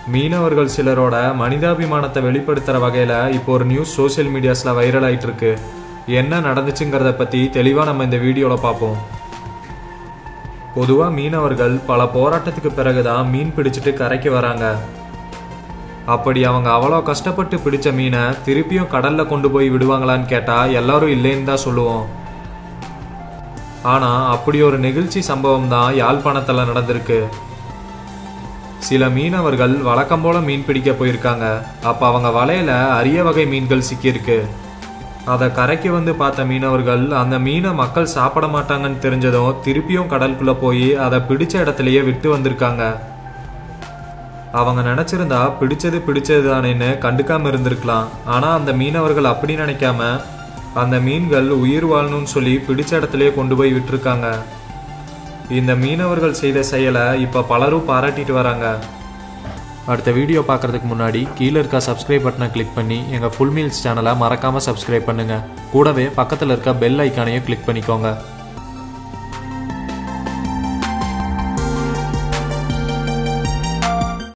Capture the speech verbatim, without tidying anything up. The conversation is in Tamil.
மீனவர்கள் சிலரோட மனிதாபிமானத்தை வெளிப்படுத்துற வகையில இப்போ ஒரு நியூஸ் சோசியல் மீடியாஸ்ல வைரல் ஆயிட்டு இருக்கு. என்ன நடந்துச்சுங்கிறத பத்தி தெளிவா நம்ம இந்த வீடியோல பார்ப்போம். பொதுவா மீனவர்கள் பல போராட்டத்துக்கு பிறகுதான் மீன் பிடிச்சிட்டு கரைக்கு வராங்க. அப்படி அவங்க அவ்வளோ கஷ்டப்பட்டு பிடிச்ச மீனை திருப்பியும் கடல்ல கொண்டு போய் விடுவாங்களான்னு கேட்டா எல்லாரும் இல்லைன்னு தான் சொல்லுவோம். ஆனா அப்படி ஒரு நெகிழ்ச்சி சம்பவம் தான் யாழ்ப்பாணத்துல நடந்திருக்கு. சில மீனவர்கள் வழக்கம் போல மீன் பிடிக்க போயிருக்காங்க. அப்ப அவங்க வலையில அரிய வகை மீன்கள் சிக்கியிருக்கு. அதை கரைக்கு வந்து பார்த்த மீனவர்கள் அந்த மீனை மக்கள் சாப்பிட மாட்டாங்கன்னு தெரிஞ்சதும் திருப்பியும் கடலுக்குள்ள போய் அதை பிடிச்ச இடத்துலயே விட்டு வந்திருக்காங்க. அவங்க நினைச்சிருந்தா பிடிச்சது பிடிச்சது தானேன்னு கண்டுக்காம இருந்திருக்கலாம். ஆனா அந்த மீனவர்கள் அப்படி நினைக்காம அந்த மீன்கள் உயிர் வாழணும்னு சொல்லி பிடிச்ச இடத்துலயே கொண்டு போய் விட்டுருக்காங்க. இந்த மீனவர்கள் செய்த செயலை இப்ப பலரும் பாராட்டிட்டு வராங்க. அடுத்த வீடியோ பார்க்கறதுக்கு முன்னாடி கீழே இருக்க சப்ஸ்கிரைப் பட்டனை கிளிக் பண்ணி எங்க ஃபுல் மீல்ஸ் சேனலை மறக்காம சப்ஸ்கிரைப் பண்ணுங்க. கூடவே பக்கத்துல இருக்க பெல் ஐக்கானையும் கிளிக் பண்ணிக்கோங்க.